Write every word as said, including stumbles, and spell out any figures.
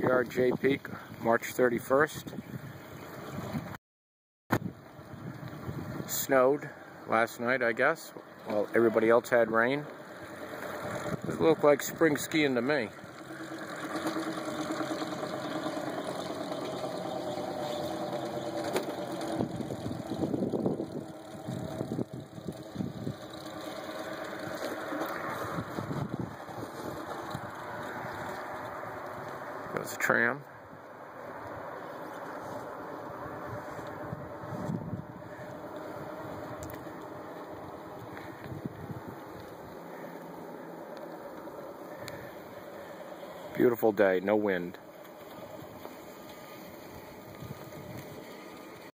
are, Jay Peak, March thirty-first. Snowed last night, I guess. Well, everybody else had rain. It looked like spring skiing to me. There's a tram. Beautiful day, no wind.